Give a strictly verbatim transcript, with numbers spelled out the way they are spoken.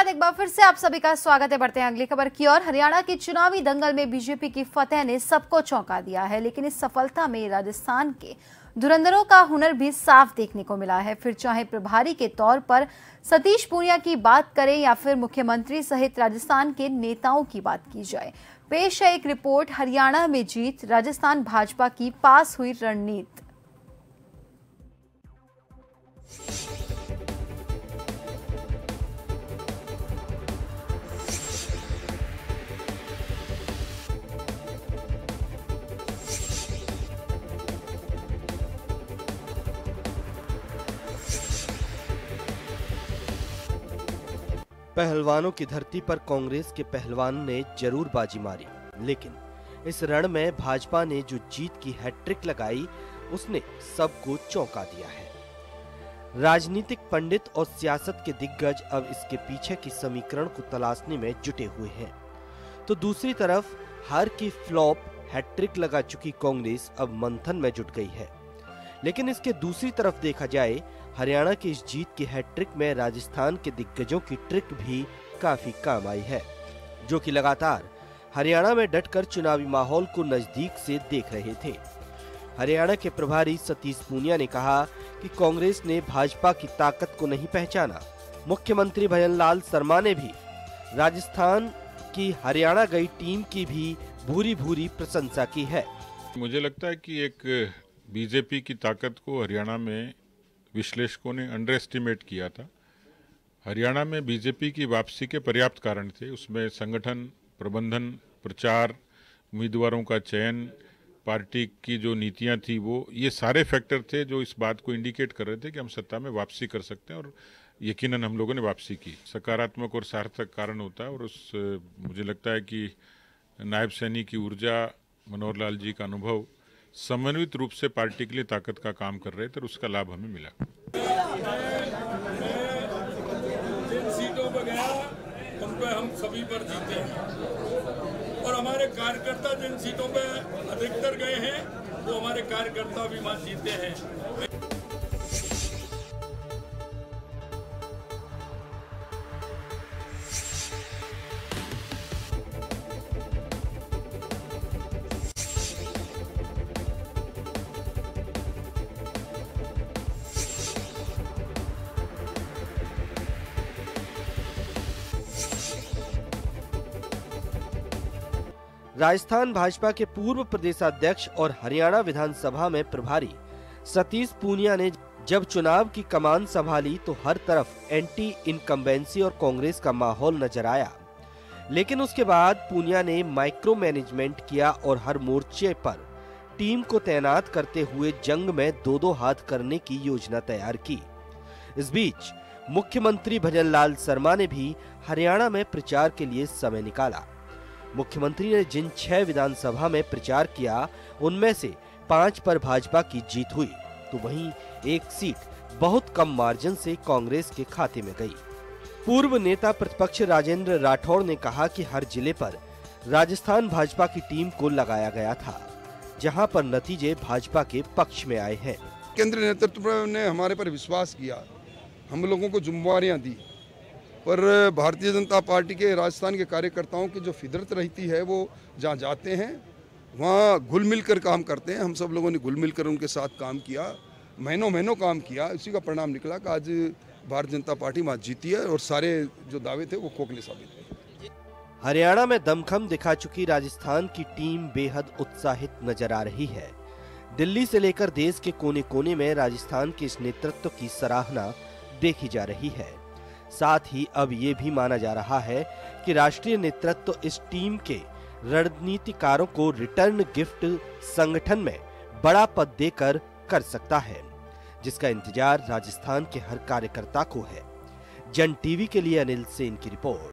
बाद एक बार फिर से आप सभी का स्वागत है। बढ़ते हैं अगली खबर की ओर। हरियाणा के चुनावी दंगल में बीजेपी की फतेह ने सबको चौंका दिया है, लेकिन इस सफलता में राजस्थान के धुरंधरों का हुनर भी साफ देखने को मिला है। फिर चाहे प्रभारी के तौर पर सतीश पूनिया की बात करें या फिर मुख्यमंत्री सहित राजस्थान के नेताओं की बात की जाए। पेश है एक रिपोर्ट, हरियाणा में जीत, राजस्थान भाजपा की पास हुई रणनीति। पहलवानों की धरती पर कांग्रेस के पहलवान ने जरूर बाजी मारी, लेकिन इस रण में भाजपा ने जो जीत की हैट्रिक लगाई उसने सबको चौंका दिया है। राजनीतिक पंडित और सियासत के दिग्गज अब इसके पीछे की समीकरण को तलाशने में जुटे हुए हैं, तो दूसरी तरफ हार की फ्लॉप हैट्रिक लगा चुकी कांग्रेस अब मंथन में जुट गई है। लेकिन इसके दूसरी तरफ देखा जाए, हरियाणा की इस जीत की हैट्रिक में राजस्थान के दिग्गजों की ट्रिक भी काफी काम आई है, जो कि लगातार हरियाणा में डटकर चुनावी माहौल को नजदीक से देख रहे थे। हरियाणा के प्रभारी सतीश पूनिया ने कहा कि कांग्रेस ने भाजपा की ताकत को नहीं पहचाना। मुख्यमंत्री भजनलाल शर्मा ने भी राजस्थान की हरियाणा गई टीम की भी भूरी भूरी प्रशंसा की है। मुझे लगता है कि एक बीजेपी की ताकत को हरियाणा में विश्लेषकों ने अंडर एस्टिमेट किया था। हरियाणा में बीजेपी की वापसी के पर्याप्त कारण थे। उसमें संगठन, प्रबंधन, प्रचार, उम्मीदवारों का चयन, पार्टी की जो नीतियां थी, वो ये सारे फैक्टर थे जो इस बात को इंडिकेट कर रहे थे कि हम सत्ता में वापसी कर सकते हैं, और यकीनन हम लोगों ने वापसी की। सकारात्मक और सार्थक कारण होता है, और उस मुझे लगता है कि नायब सैनी की ऊर्जा, मनोहर लाल जी का अनुभव समन्वित रूप से पार्टी के लिए ताकत का काम कर रहे थे, और उसका लाभ हमें मिला। जिन सीटों पर गया उन पर हम सभी पर जीते हैं, और हमारे कार्यकर्ता जिन सीटों पर अधिकतर गए हैं वो हमारे कार्यकर्ता भी वहां जीते हैं। राजस्थान भाजपा के पूर्व प्रदेशाध्यक्ष और हरियाणा विधानसभा में प्रभारी सतीश पूनिया ने जब चुनाव की कमान संभाली तो हर तरफ एंटी इनकम्बेंसी और कांग्रेस का माहौल नजर आया। लेकिन उसके बाद पूनिया ने माइक्रो मैनेजमेंट किया और हर मोर्चे पर टीम को तैनात करते हुए जंग में दो दो हाथ करने की योजना तैयार की। इस बीच मुख्यमंत्री भजनलाल शर्मा ने भी हरियाणा में प्रचार के लिए समय निकाला। मुख्यमंत्री ने जिन छह विधानसभा में प्रचार किया उनमें से पांच पर भाजपा की जीत हुई, तो वहीं एक सीट बहुत कम मार्जिन से कांग्रेस के खाते में गई। पूर्व नेता प्रतिपक्ष राजेंद्र राठौड़ ने कहा कि हर जिले पर राजस्थान भाजपा की टीम को लगाया गया था, जहां पर नतीजे भाजपा के पक्ष में आए हैं। केंद्रीय नेतृत्व ने हमारे पर विश्वास किया, हम लोगों को जिम्मेवारियां दी, पर भारतीय जनता पार्टी के राजस्थान के कार्यकर्ताओं की जो फितरत रहती है वो जहाँ जाते हैं वहाँ घुल मिल कर काम करते हैं। हम सब लोगों ने घुल मिल कर उनके साथ काम किया, महीनों महीनों काम किया। उसी का परिणाम निकला कि आज भारतीय जनता पार्टी वहाँ जीती है, और सारे जो दावे थे वो खोखले साबित हुए। हरियाणा में दमखम दिखा चुकी राजस्थान की टीम बेहद उत्साहित नजर आ रही है। दिल्ली से लेकर देश के कोने कोने में राजस्थान के इस नेतृत्व की सराहना देखी जा रही है। साथ ही अब ये भी माना जा रहा है कि राष्ट्रीय नेतृत्व इस टीम के रणनीतिकारों को रिटर्न गिफ्ट संगठन में बड़ा पद देकर कर सकता है, जिसका इंतजार राजस्थान के हर कार्यकर्ता को है। जन टीवी के लिए अनिल सेन की रिपोर्ट।